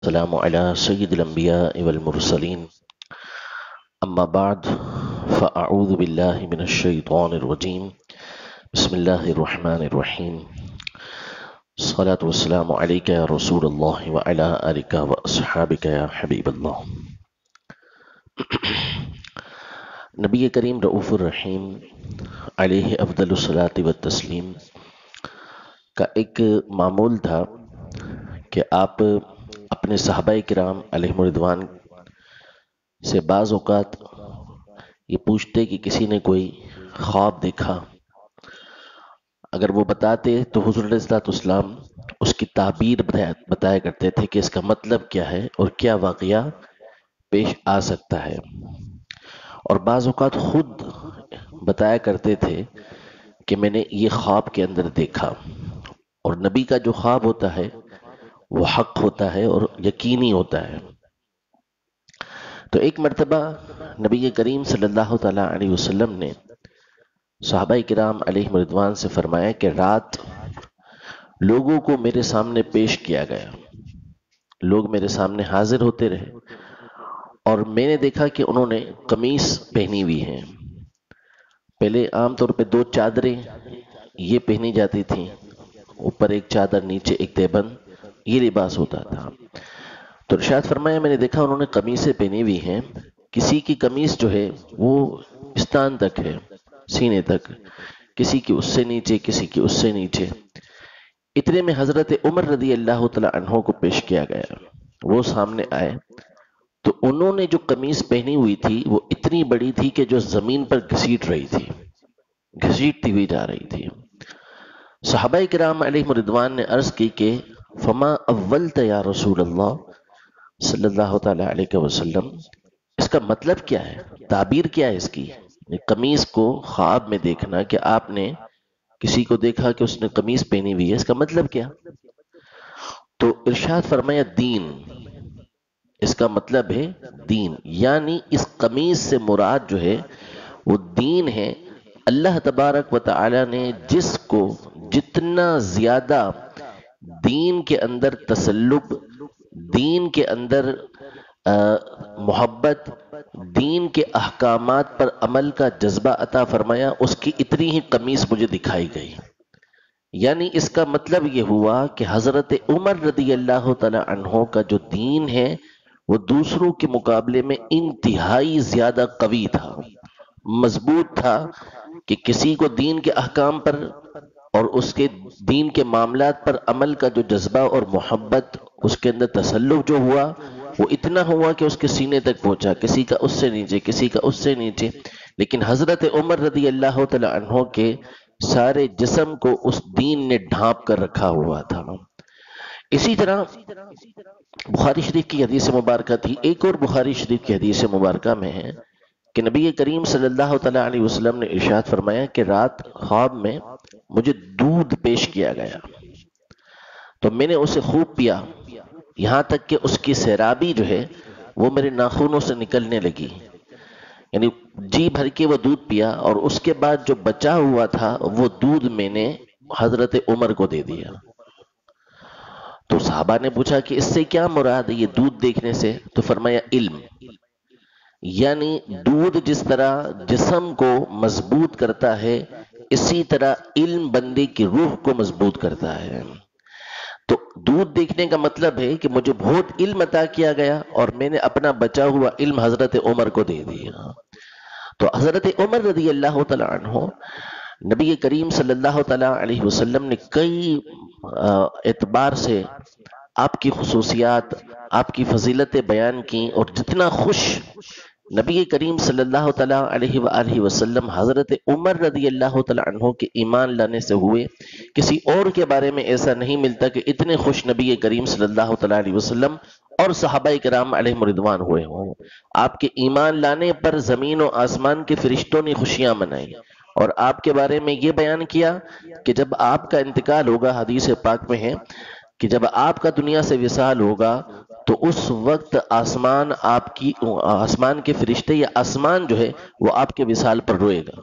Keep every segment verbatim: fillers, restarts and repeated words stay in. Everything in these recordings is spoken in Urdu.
السلام على سيد الأنبياء والمرسلين أما بعد فأعوذ بالله من الشيطان الرجيم بسم الله الرحمن الرحيم الصلاة والسلام عليك يا رسول الله وعلى آلك وأصحابك يا حبيب الله. نبی کریم رؤوف الرحیم علیہ افضل الصلاۃ والتسلیم کا ایک معمول تھا کہ آپ اپنے صحابہ کرام علیہم رضوان سے بعض اوقات یہ پوچھتے کہ کسی نے کوئی خواب دیکھا، اگر وہ بتاتے تو حضور علیہ الصلوۃ والسلام اس کی تعبیر بتایا کرتے تھے کہ اس کا مطلب کیا ہے اور کیا واقعہ پیش آ سکتا ہے، اور بعض اوقات خود بتایا کرتے تھے کہ میں نے یہ خواب کے اندر دیکھا. اور نبی کا جو خواب ہوتا ہے وہ حق ہوتا ہے اور یقینی ہوتا ہے. تو ایک مرتبہ نبی کریم صلی اللہ تعالی علیہ وسلم نے صحابہ کرام علیہ رضوان سے فرمایا کہ رات لوگوں کو میرے سامنے پیش کیا گیا، لوگ میرے سامنے حاضر ہوتے رہے اور میں نے دیکھا کہ انہوں نے قمیص پہنی ہوئی ہیں. پہلے عام طور پہ دو چادریں یہ پہنی جاتی تھیں، اوپر ایک چادر نیچے ایک دیبند، یہ لباس ہوتا تھا. تو ارشاد فرمایا میں نے دیکھا انہوں نے قمیصیں پہنی ہوئی ہیں، کسی کی قمیص جو ہے وہ استان تک ہے، سینے تک، کسی کی اس سے نیچے، کسی کی اس سے نیچے. اتنے میں حضرت عمر رضی اللہ تعالی عنہ کو پیش کیا گیا. وہ سامنے آئے تو انہوں نے جو قمیص پہنی ہوئی تھی وہ اتنی بڑی تھی کہ جو زمین پر گھسیٹ رہی تھی، گھسیٹتی ہوئی جا رہی تھی. صحابہ کرام علیہ رضوان نے عرض کی کہ فما اولت یا رسول اللہ صلی اللہ تعالی علیہ وسلم، اس کا مطلب کیا ہے، تعبیر کیا ہے اس کی؟ قمیص کو خواب میں دیکھنا کہ آپ نے کسی کو دیکھا کہ اس نے قمیص پہنی ہوئی ہے، اس کا مطلب کیا؟ تو ارشاد فرمایا دین، اس کا مطلب ہے دین، یعنی اس قمیص سے مراد جو ہے وہ دین ہے. اللہ تبارک و تعالی نے جس کو جتنا زیادہ دین کے اندر تسلب، دین کے اندر محبت، دین کے احکامات پر عمل کا جذبہ عطا فرمایا، اس کی اتنی ہی قمیص مجھے دکھائی گئی. یعنی اس کا مطلب یہ ہوا کہ حضرت عمر رضی اللہ تعالی عنہ کا جو دین ہے وہ دوسروں کے مقابلے میں انتہائی زیادہ قوی تھا، مضبوط تھا، کہ کسی کو دین کے احکام پر اور اس کے دین کے معاملات پر عمل کا جو جذبہ اور محبت، اس کے اندر تسلط جو ہوا وہ اتنا ہوا کہ اس کے سینے تک پہنچا، کسی کا اس سے نیچے، کسی کا اس سے نیچے. لیکن حضرت عمر رضی اللہ تعالی عنہ کے سارے جسم کو اس دین نے ڈھانپ کر رکھا ہوا تھا. اسی طرح بخاری شریف کی حدیث مبارکہ تھی، ایک اور بخاری شریف کی حدیث مبارکہ میں ہے کہ نبی کریم صلی اللہ تعالی علیہ وسلم نے ارشاد فرمایا کہ رات خواب میں مجھے دودھ پیش کیا گیا تو میں نے اسے خوب پیا، یہاں تک کہ اس کی سیرابی جو ہے وہ میرے ناخنوں سے نکلنے لگی. یعنی جی بھر کے وہ دودھ پیا اور اس کے بعد جو بچا ہوا تھا وہ دودھ میں نے حضرت عمر کو دے دیا. تو صحابہ نے پوچھا کہ اس سے کیا مراد ہے یہ دودھ دیکھنے سے؟ تو فرمایا علم، یعنی دودھ جس طرح جسم کو مضبوط کرتا ہے اسی طرح علم بندے کی روح کو مضبوط کرتا ہے. تو دودھ دیکھنے کا مطلب ہے کہ مجھے بہت علم عطا کیا گیا اور میں نے اپنا بچا ہوا علم حضرت عمر کو دے دیا. تو حضرت عمر رضی اللہ تعالی عنہ نبی کریم صلی اللہ تعالی علیہ وسلم نے کئی اعتبار سے آپ کی خصوصیات، آپ کی فضیلتیں بیان کی، اور جتنا خوش نبی کریم صلی اللہ تعالی علیہ وآلہ وسلم حضرت عمر رضی اللہ تعالی عنہ کے ایمان لانے سے ہوئے، کسی اور کے بارے میں ایسا نہیں ملتا کہ اتنے خوش نبی کریم صلی اللہ تعالی علیہ وسلم اور صحابہ کرام علیہ رضوان ہوئے ہوں. آپ کے ایمان لانے پر زمین و آسمان کے فرشتوں نے خوشیاں منائی اور آپ کے بارے میں یہ بیان کیا کہ جب آپ کا انتقال ہوگا، حدیث پاک میں ہے کہ جب آپ کا دنیا سے وصال ہوگا تو اس وقت آسمان آپ کی آسمان کے فرشتے یا آسمان جو ہے وہ آپ کے وصال پر روئے گا.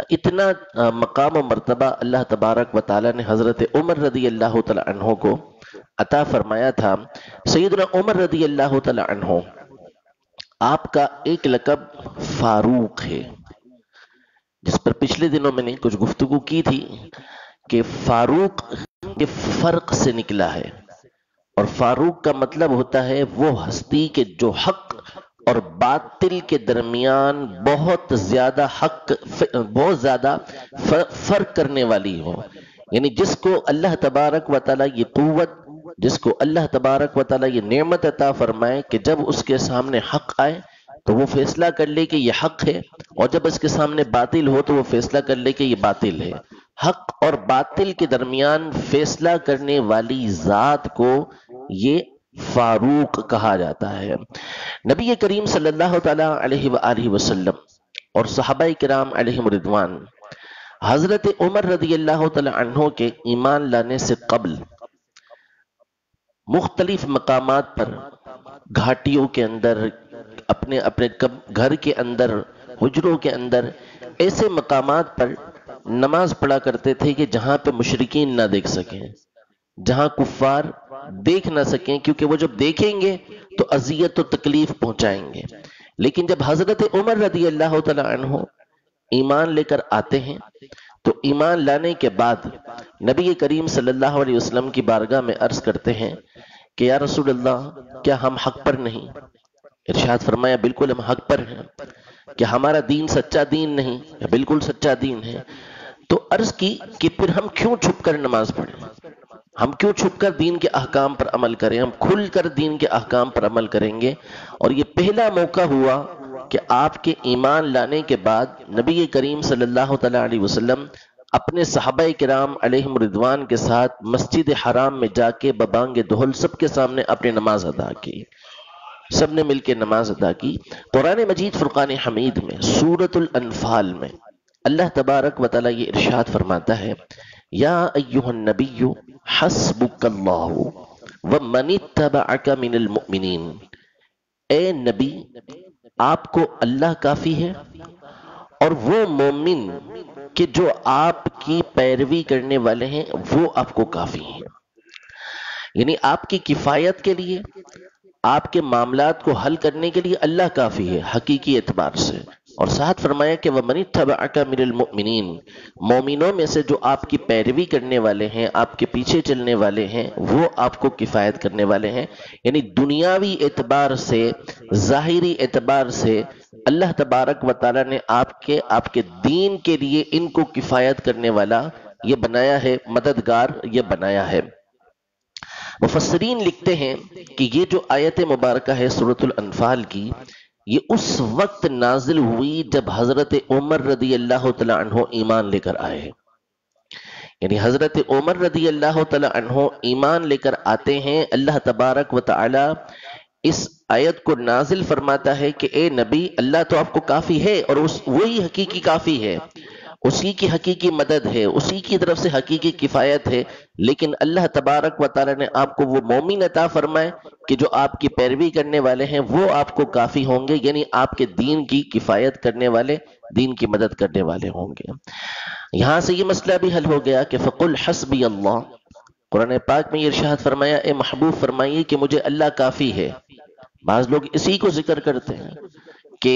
اتنا مقام و مرتبہ اللہ تبارک و تعالی نے حضرت عمر رضی اللہ تعالی عنہ کو عطا فرمایا تھا۔ سیدنا عمر رضی اللہ تعالی عنہ، آپ کا ایک لقب فاروق ہے، جس پر پچھلے دنوں میں نے کچھ گفتگو کی تھی کہ فاروق کے فرق سے نکلا ہے، اور فاروق کا مطلب ہوتا ہے وہ ہستی کے جو حق اور باطل کے درمیان بہت زیادہ حق بہت زیادہ فرق کرنے والی ہو، یعنی جس کو اللہ تبارک و تعالی یہ قوت، جس کو اللہ تبارک و تعالی یہ نعمت عطا فرمائے کہ جب اس کے سامنے حق آئے تو وہ فیصلہ کر لے کہ یہ حق ہے، اور جب اس کے سامنے باطل ہو تو وہ فیصلہ کر لے کہ یہ باطل ہے۔ حق اور باطل کے درمیان فیصلہ کرنے والی ذات کو یہ فاروق کہا جاتا ہے۔ نبی کریم صلی اللہ تعالی علیہ وآلہ وسلم اور صحابہ کرام علیہم رضوان حضرت عمر رضی اللہ تعالی عنہ کے ایمان لانے سے قبل مختلف مقامات پر، گھاٹیوں کے اندر، اپنے اپنے گھر کے اندر، حجروں کے اندر، ایسے مقامات پر نماز پڑھا کرتے تھے کہ جہاں پہ مشرکین نہ دیکھ سکیں، جہاں کفار دیکھ نہ سکیں، کیونکہ وہ جب دیکھیں گے تو اذیت و تکلیف پہنچائیں گے۔ لیکن جب حضرت عمر رضی اللہ تعالی عنہ ایمان لے کر آتے ہیں تو ایمان لانے کے بعد نبی کریم صلی اللہ علیہ وسلم کی بارگاہ میں عرض کرتے ہیں کہ یا رسول اللہ، کیا ہم حق پر نہیں؟ ارشاد فرمایا بالکل ہم حق پر ہیں۔ کہ ہمارا دین سچا دین نہیں؟ بالکل سچا دین ہے۔ تو عرض کی کہ پھر ہم کیوں چھپ کر نماز پڑھیں؟ ہم کیوں چھپ کر دین کے احکام پر عمل کریں؟ ہم کھل کر دین کے احکام پر عمل کریں گے۔ اور یہ پہلا موقع ہوا کہ آپ کے ایمان لانے کے بعد نبی کریم صلی اللہ تعالی علیہ وسلم اپنے صحابہ کرام علیہم رضوان کے ساتھ مسجد حرام میں جا کے ببانگ دہل سب کے سامنے اپنی نماز ادا کی، سب نے مل کے نماز ادا کی۔ قرآن مجید فرقان حمید میں سورۃ الانفال میں اللہ تبارک و تعالی یہ ارشاد فرماتا ہے، یا ایہا النبی حسبک اللہ ومن اتبعک من المؤمنین، اے نبی آپ کو اللہ کافی ہے اور وہ مومن کہ جو آپ کی پیروی کرنے والے ہیں وہ آپ کو کافی ہیں۔ یعنی آپ کی کفایت کے لیے، آپ کے معاملات کو حل کرنے کے لیے اللہ کافی ہے حقیقی اعتبار سے۔ اور ساتھ فرمایا کہ وَمَنِ اتَّبَعَكَ مِنَ الْمُؤْمِنِينَ، مومنوں میں سے جو آپ کی پیروی کرنے والے ہیں، آپ کے پیچھے چلنے والے ہیں، وہ آپ کو کفایت کرنے والے ہیں۔ یعنی دنیاوی اعتبار سے، ظاہری اعتبار سے اللہ تبارک و تعالی نے آپ کے آپ کے دین کے لیے ان کو کفایت کرنے والا یہ بنایا ہے، مددگار یہ بنایا ہے۔ مفسرین لکھتے ہیں کہ یہ جو آیت مبارکہ ہے سورۃ الانفال کی، یہ اس وقت نازل ہوئی جب حضرت عمر رضی اللہ تعالی عنہ ایمان لے کر آئے۔ یعنی حضرت عمر رضی اللہ تعالی عنہ ایمان لے کر آتے ہیں، اللہ تبارک و تعالی اس آیت کو نازل فرماتا ہے کہ اے نبی، اللہ تو آپ کو کافی ہے اور اس وہی حقیقی کافی ہے، اسی کی حقیقی مدد ہے، اسی کی طرف سے حقیقی کفایت ہے، لیکن اللہ تبارک و تعالی نے آپ کو وہ مومن عطا فرمائے کہ جو آپ کی پیروی کرنے والے ہیں وہ آپ کو کافی ہوں گے، یعنی آپ کے دین کی کفایت کرنے والے، دین کی مدد کرنے والے ہوں گے۔ یہاں سے یہ مسئلہ بھی حل ہو گیا کہ فَقُلْ حَسْبِيَ اللَّهُ، قرآن پاک میں یہ ارشاد فرمایا اے محبوب فرمائیے کہ مجھے اللہ کافی ہے۔ بعض لوگ اسی کو ذکر کرتے ہیں کہ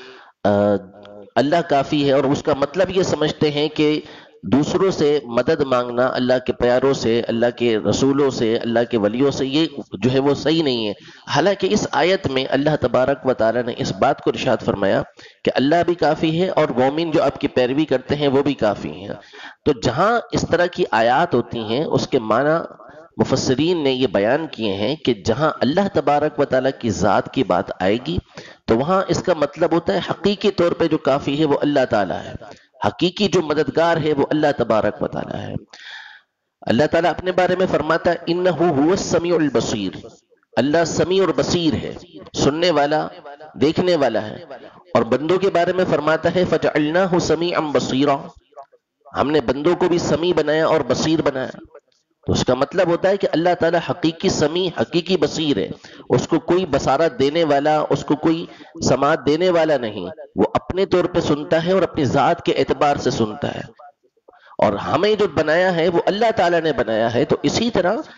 اللہ کافی ہے اور اس کا مطلب یہ سمجھتے ہیں کہ دوسروں سے مدد مانگنا، اللہ کے پیاروں سے، اللہ کے رسولوں سے، اللہ کے ولیوں سے، یہ جو ہے وہ صحیح نہیں ہے۔ حالانکہ اس آیت میں اللہ تبارک و تعالی نے اس بات کو ارشاد فرمایا کہ اللہ بھی کافی ہے اور مومن جو آپ کی پیروی کرتے ہیں وہ بھی کافی ہیں۔ تو جہاں اس طرح کی آیات ہوتی ہیں اس کے معنی مفسرین نے یہ بیان کیے ہیں کہ جہاں اللہ تبارک و تعالی کی ذات کی بات آئے گی تو وہاں اس کا مطلب ہوتا ہے حقیقی طور پہ جو کافی ہے وہ اللہ تعالیٰ ہے، حقیقی جو مددگار ہے وہ اللہ تبارک و تعالیٰ ہے۔ اللہ تعالیٰ اپنے بارے میں فرماتا ہے انہ هو السمیع البصیر، اللہ سمیع اور بصیر ہے، سننے والا، دیکھنے والا ہے۔ اور بندوں کے بارے میں فرماتا ہے فجعلناہ سمیعا بصیرا، ہم نے بندوں کو بھی سمیع بنایا اور بصیر بنایا۔ تو اس کا مطلب ہوتا ہے کہ اللہ تعالیٰ حقیقی سمیع، حقیقی بصیر ہے، اس کو کوئی بصارت دینے والا، اس کو کوئی سماعت دینے والا نہیں، وہ اپنے طور پہ سنتا ہے اور اپنی ذات کے اعتبار سے سنتا ہے۔ اور ہمیں جو بنایا ہے وہ اللہ تعالیٰ نے بنایا ہے۔ تو اسی طرح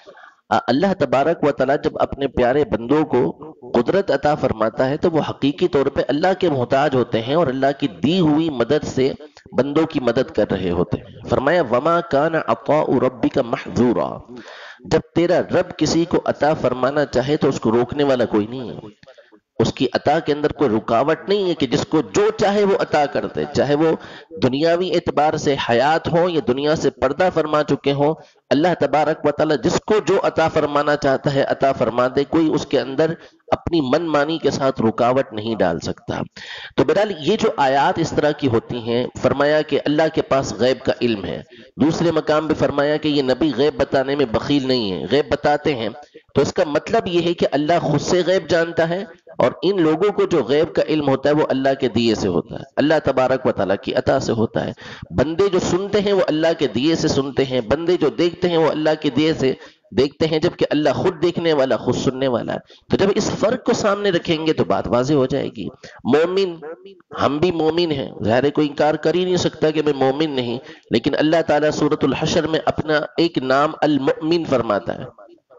اللہ تبارک و تعالی جب اپنے پیارے بندوں کو قدرت عطا فرماتا ہے تو وہ حقیقی طور پہ اللہ کے محتاج ہوتے ہیں اور اللہ کی دی ہوئی مدد سے بندوں کی مدد کر رہے ہوتے ہیں. فرمایا وما کان عطاء ربک محظورا، جب تیرا رب کسی کو عطا فرمانا چاہے تو اس کو روکنے والا کوئی نہیں ہے. اس کی عطا کے اندر کوئی رکاوٹ نہیں ہے کہ جس کو جو چاہے وہ عطا کر دے، چاہے وہ دنیاوی اعتبار سے حیات ہوں یا دنیا سے پردہ فرما چکے ہوں. اللہ تبارک و تعالی جس کو جو عطا فرمانا چاہتا ہے عطا فرما دے، کوئی اس کے اندر اپنی من مانی کے ساتھ رکاوٹ نہیں ڈال سکتا. تو بہرحال یہ جو آیات اس طرح کی ہوتی ہیں، فرمایا کہ اللہ کے پاس غیب کا علم ہے. دوسرے مقام پہ فرمایا کہ یہ نبی غیب بتانے میں بخیل نہیں ہے، غیب بتاتے ہیں. تو اس کا مطلب یہ ہے کہ اللہ خود سے غیب جانتا ہے، اور ان لوگوں کو جو غیب کا علم ہوتا ہے وہ اللہ کے دیے سے ہوتا ہے، اللہ تبارک و تعالیٰ کی عطا سے ہوتا ہے. بندے جو سنتے ہیں وہ اللہ کے دیے سے سنتے ہیں، بندے جو دیکھتے ہیں وہ اللہ کے دیے سے دیکھتے ہیں، جبکہ اللہ خود دیکھنے والا، خود سننے والا ہے. تو جب اس فرق کو سامنے رکھیں گے تو بات واضح ہو جائے گی. مومن، ہم بھی مومن ہیں، ظاہر کوئی انکار کر ہی نہیں سکتا کہ میں مومن نہیں، لیکن اللہ تعالیٰ سورۃ الحشر میں اپنا ایک نام المؤمن فرماتا ہے.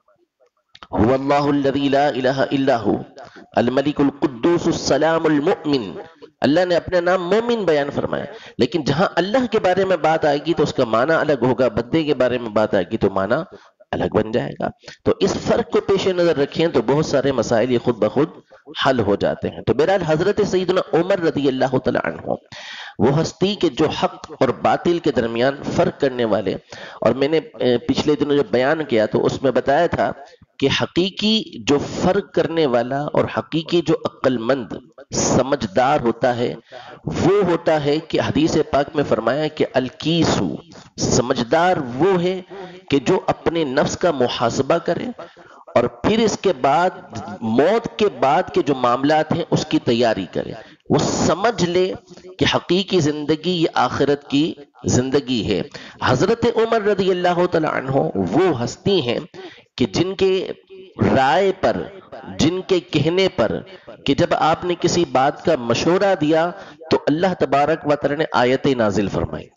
هو اللہ الذی لا الہ الا ہو الملک القدوس السلام المؤمن. اللہ نے اپنا نام مومن بیان فرمایا، لیکن جہاں اللہ کے بارے میں بات آئے گی تو اس کا معنی الگ ہوگا، بندے کے بارے میں بات آئے گی تو معنی الگ بن جائے گا. تو اس فرق کو پیش نظر رکھیں تو بہت سارے مسائل یہ خود بخود حل ہو جاتے ہیں. تو بہرحال حضرت سیدنا عمر رضی اللہ تعالی عنہ وہ ہستی کے جو حق اور باطل کے درمیان فرق کرنے والے، اور میں نے پچھلے دنوں جو بیان کیا تو اس میں بتایا تھا کہ حقیقی جو فرق کرنے والا اور حقیقی جو عقل مند سمجھدار ہوتا ہے وہ ہوتا ہے کہ حدیث پاک میں فرمایا کہ الکیسو، سمجھدار وہ ہے کہ جو اپنے نفس کا محاسبہ کرے اور پھر اس کے بعد موت کے بعد کے جو معاملات ہیں اس کی تیاری کرے. وہ سمجھ لے کہ حقیقی زندگی یہ آخرت کی زندگی ہے. حضرت عمر رضی اللہ تعالی عنہ وہ ہستی ہیں کہ جن کے رائے پر، جن کے کہنے پر کہ جب آپ نے کسی بات کا مشورہ دیا تو اللہ تبارک و تعالی نے آیتیں نازل فرمائی.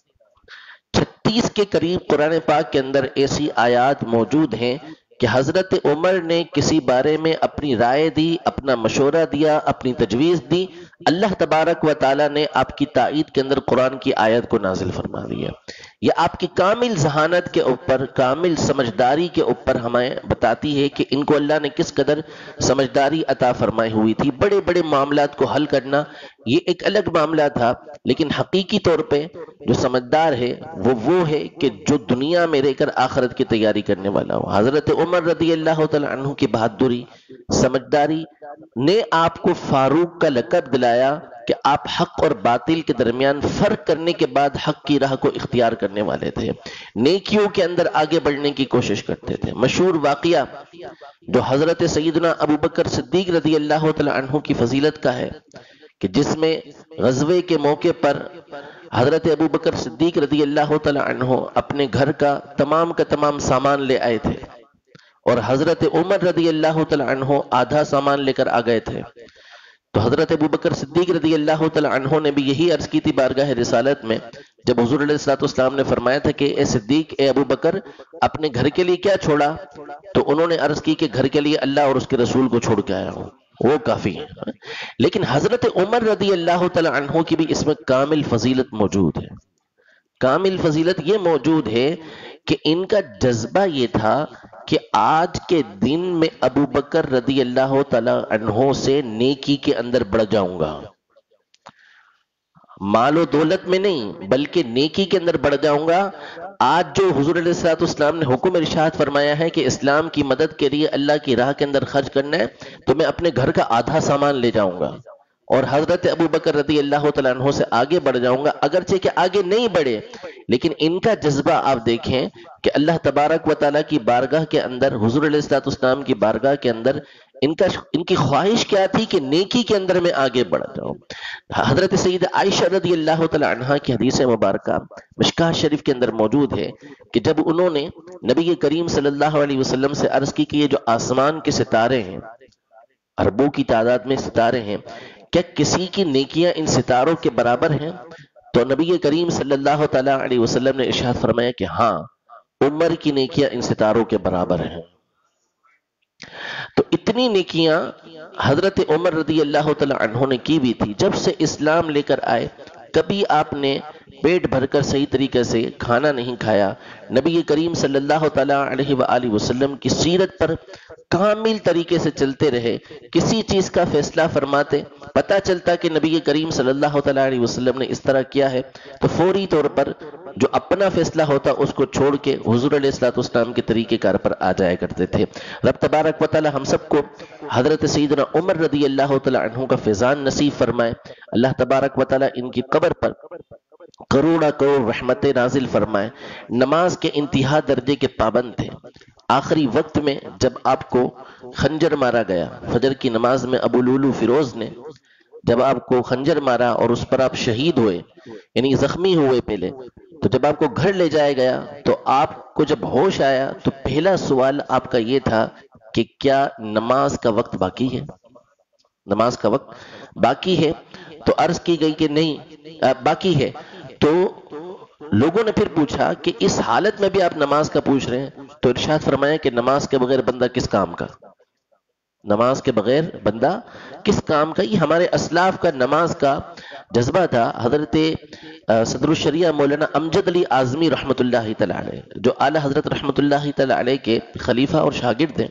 چھتیس کے قریب قرآن پاک کے اندر ایسی آیات موجود ہیں کہ حضرت عمر نے کسی بارے میں اپنی رائے دی، اپنا مشورہ دیا، اپنی تجویز دی، اللہ تبارک و تعالی نے آپ کی تائید کے اندر قرآن کی آیت کو نازل فرما دیا. یہ آپ کی کامل ذہانت کے اوپر، کامل سمجھداری کے اوپر ہمیں بتاتی ہے کہ ان کو اللہ نے کس قدر سمجھداری عطا فرمائی ہوئی تھی. بڑے بڑے معاملات کو حل کرنا یہ ایک الگ معاملہ تھا، لیکن حقیقی طور پہ جو سمجھدار ہے وہ وہ ہے کہ جو دنیا میں رہ کر آخرت کی تیاری کرنے والا ہو. حضرت عمر رضی اللہ تعالی عنہ کی بہادری، سمجھداری نے آپ کو فاروق کا لقب دلایا کہ آپ حق اور باطل کے درمیان فرق کرنے کے بعد حق کی راہ کو اختیار کرنے والے تھے، نیکیوں کے اندر آگے بڑھنے کی کوشش کرتے تھے. مشہور واقعہ جو حضرت سیدنا ابو بکر صدیق رضی اللہ تعالی عنہ کی فضیلت کا ہے کہ جس میں غزوے کے موقع پر حضرت ابو بکر صدیق رضی اللہ تعالی عنہ اپنے گھر کا تمام کا تمام سامان لے آئے تھے اور حضرت عمر رضی اللہ تعالی عنہ آدھا سامان لے کر آ گئے تھے. تو حضرت ابو بکر صدیق رضی اللہ تعالی عنہ نے بھی یہی عرض کی تھی بارگاہ رسالت میں، جب حضور علیہ الصلوۃ والسلام نے فرمایا تھا کہ اے صدیق، اے ابو بکر، اپنے گھر کے لیے کیا چھوڑا؟ تو انہوں نے عرض کی کہ گھر کے لیے اللہ اور اس کے رسول کو چھوڑ کے آیا ہوں، وہ کافی ہے. لیکن حضرت عمر رضی اللہ تعالی عنہ کی بھی اس میں کامل فضیلت موجود ہے. کامل فضیلت یہ موجود ہے کہ ان کا جذبہ یہ تھا کہ آج کے دن میں ابو بکر رضی اللہ تعالی عنہ سے نیکی کے اندر بڑھ جاؤں گا، مال و دولت میں نہیں بلکہ نیکی کے اندر بڑھ جاؤں گا. آج جو حضور علیہ الصلوۃ والسلام نے حکم ارشاد فرمایا ہے کہ اسلام کی مدد کے لیے اللہ کی راہ کے اندر خرچ کرنا ہے تو میں اپنے گھر کا آدھا سامان لے جاؤں گا اور حضرت ابو بکر رضی اللہ تعالیٰ عنہ سے آگے بڑھ جاؤں گا. اگرچہ کہ آگے نہیں بڑھے لیکن ان کا جذبہ آپ دیکھیں کہ اللہ تبارک و تعالیٰ کی بارگاہ کے اندر، حضور علیہ الصلوۃ والسلام کی بارگاہ کے اندر ان کا ان کی خواہش کیا تھی کہ نیکی کے اندر میں آگے بڑھ جاؤں. حضرت سید عائشہ رضی اللہ تعالی عنہا کی حدیث مبارکہ مشکاہ شریف کے اندر موجود ہے کہ جب انہوں نے نبی کریم صلی اللہ علیہ وسلم سے عرض کی کہ یہ جو آسمان کے ستارے ہیں، اربوں کی تعداد میں ستارے ہیں، کیا کسی کی نیکیاں ان ستاروں کے برابر ہیں؟ تو نبی کریم صلی اللہ تعالی علیہ وسلم نے ارشاد فرمایا کہ ہاں، عمر کی نیکیاں ان ستاروں کے برابر ہیں. تو اتنی نیکیاں حضرت عمر رضی اللہ تعالی عنہ نے کی بھی تھی. جب سے اسلام لے کر آئے کبھی آپ نے پیٹ بھر کر صحیح طریقے سے کھانا نہیں کھایا. نبی کریم صلی اللہ تعالی علیہ وآلہ وسلم کی سیرت پر کامل طریقے سے چلتے رہے. کسی چیز کا فیصلہ فرماتے پتہ چلتا کہ نبی کریم صلی اللہ تعالی علیہ وسلم نے اس طرح کیا ہے تو فوری طور پر جو اپنا فیصلہ ہوتا اس کو چھوڑ کے حضور علیہ الصلوۃ والسلام کے طریقے کار پر آ جایا کرتے تھے. رب تبارک و تعالی ہم سب کو حضرت سیدنا عمر رضی اللہ تعالی عنہ کا فیضان نصیب فرمائے. اللہ تبارک و تعالی ان کی قبر پر کروڑا کروڑ رحمتیں نازل فرمائے. نماز کے انتہا درجے کے پابند تھے. آخری وقت میں جب آپ کو خنجر مارا گیا فجر کی نماز میں، ابو لولو فیروز نے جب آپ کو خنجر مارا اور اس پر آپ شہید ہوئے یعنی زخمی ہوئے پہلے، تو جب آپ کو گھر لے جایا گیا تو آپ کو جب ہوش آیا تو پہلا سوال آپ کا یہ تھا کہ کیا نماز کا وقت باقی ہے؟ نماز کا وقت باقی ہے؟ تو عرض کی گئی کہ نہیں باقی ہے. تو لوگوں نے پھر پوچھا کہ اس حالت میں بھی آپ نماز کا پوچھ رہے ہیں؟ تو ارشاد فرمایا کہ نماز کے بغیر بندہ کس کام کا، نماز کے بغیر بندہ کس کام کا. یہ ہمارے اسلاف کا نماز کا جذبہ تھا. حضرت صدر الشریعہ مولانا امجد علی اعظمی رحمۃ اللہ تعالی علیہ، جو اعلی حضرت رحمۃ اللہ تعالی علیہ کے خلیفہ اور شاگرد ہیں،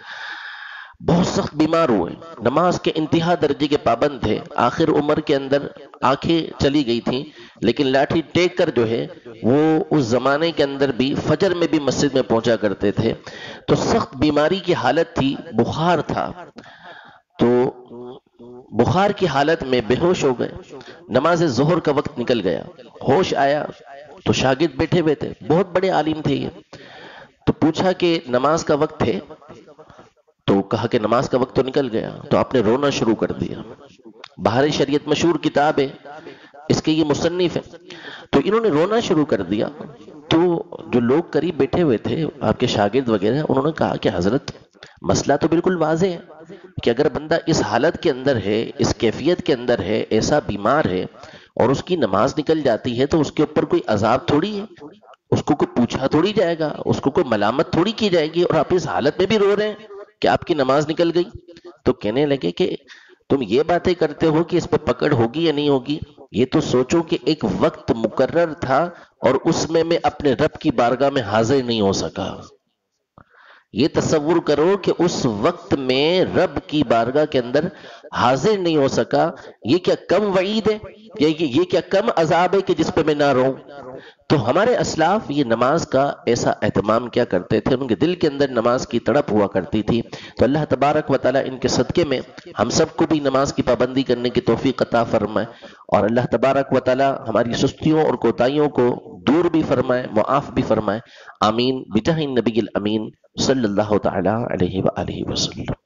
بہت سخت بیمار ہوئے، نماز کے انتہا درجے کے پابند تھے. آخر عمر کے اندر آنکھیں چلی گئی تھیں، لیکن لاٹھی ٹیک کر جو ہے وہ اس زمانے کے اندر بھی فجر میں بھی مسجد میں پہنچا کرتے تھے. تو سخت بیماری کی حالت تھی، بخار تھا، تو بخار کی حالت میں بے ہوش ہو گئے. نماز ظہر کا وقت نکل گیا، ہوش آیا تو شاگرد بیٹھے ہوئے تھے، بہت بڑے عالم تھے یہ. تو پوچھا کہ نماز کا وقت ہے؟ تو کہا کہ نماز کا وقت تو نکل گیا. تو آپ نے رونا شروع کر دیا. بہار شریعت مشہور کتاب ہے، اس کے یہ مصنف ہیں. تو انہوں نے رونا شروع کر دیا. تو جو لوگ قریب بیٹھے ہوئے تھے آپ کے شاگرد وغیرہ، انہوں نے کہا کہ حضرت مسئلہ تو بالکل واضح ہے کہ اگر بندہ اس حالت کے اندر ہے، اس کیفیت کے اندر ہے، ایسا بیمار ہے اور اس کی نماز نکل جاتی ہے تو اس کے اوپر کوئی عذاب تھوڑی ہے، اس کو کوئی پوچھا تھوڑی جائے گا، اس کو کوئی ملامت تھوڑی کی جائے گی، اور آپ اس حالت میں بھی رو رہے ہیں کہ آپ کی نماز نکل گئی. تو کہنے لگے کہ تم یہ باتیں کرتے ہو کہ اس پہ پکڑ ہوگی یا نہیں ہوگی، یہ تو سوچو کہ ایک وقت مقرر تھا اور اس میں میں اپنے رب کی بارگاہ میں حاضر نہیں ہو سکا. یہ تصور کرو کہ اس وقت میں رب کی بارگاہ کے اندر حاضر نہیں ہو سکا. یہ کیا کم وعید ہے، یہ کیا کم عذاب ہے کہ جس پہ میں نہ رہوں. تو ہمارے اسلاف یہ نماز کا ایسا اہتمام کیا کرتے تھے، ان کے دل کے اندر نماز کی تڑپ ہوا کرتی تھی. تو اللہ تبارک و تعالیٰ ان کے صدقے میں ہم سب کو بھی نماز کی پابندی کرنے کی توفیق عطا فرمائے، اور اللہ تبارک و تعالیٰ ہماری سستیوں اور کوتاہیوں کو دور بھی فرمائے، معاف بھی فرمائے. آمین بجاہ النبی الامین صلی اللہ تعالی علیہ وآلہ وسلم.